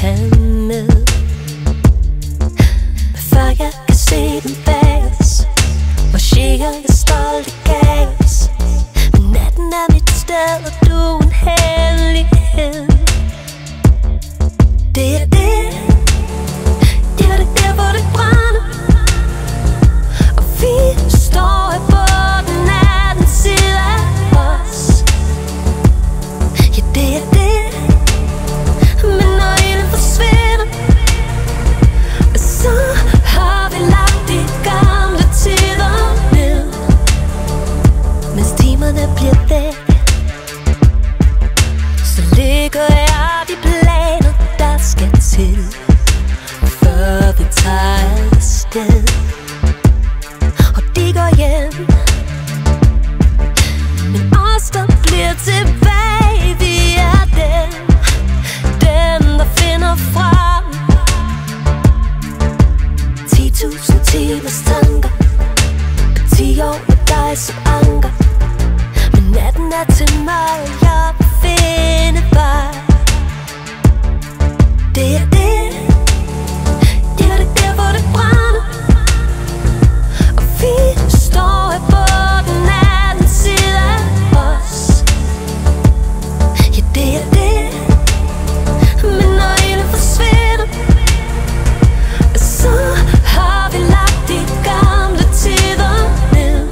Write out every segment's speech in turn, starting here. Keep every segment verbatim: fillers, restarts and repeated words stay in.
have med. Men før jeg kan se den bag os, marcherer jeg stolt i kaos. Men natten er mit sted, og du er en hemmelighed. Det er det, det er det der, hvor det brænder. Og vi står i bunden af den side af os. Ja, det er det. Men når ilden forsvinder, så har vi lagt de gamle tider ned. Mens timerne bliver væk, så ligger jeg de planer, der skal til, før vi tager afsted. Og de går hjem, men os der bliver tilbage, vi er dem, dem der finder frem. ti tusind timers tanker, ti år med dig som anker. Men natten er til mig, og jeg vil finde vej. Det er det, det er det der, hvor det brænder. Og vi står i bunden af den side af os. Ja, det er det. Men når ilden forsvinder, så har vi lagt de gamle tider ned.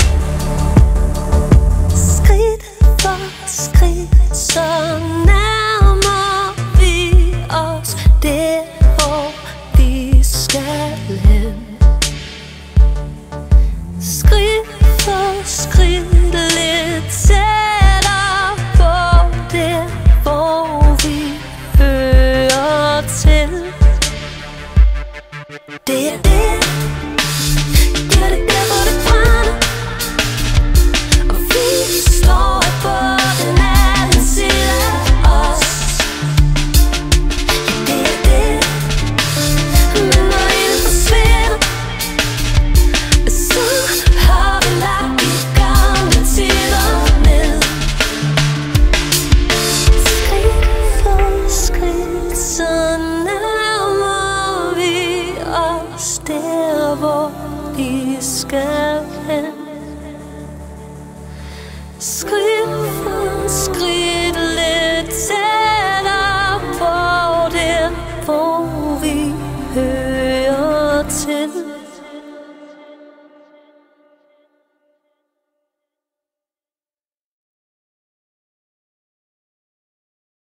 Skridt for skridt, så nærmer vi os der, hvor vi skal hen. Skridt for skridt, lidt tættere på der, hvor vi hører til. Det er det, det er det der, hvor det brænder. Og vi står i bunden af den side af os. Ja, det er det. Men når ilden forsvinder, så har vi lagt de gamle tider ned. Skridt for skridt, så nærmer vi os der, hvor vi skal hen. Skridt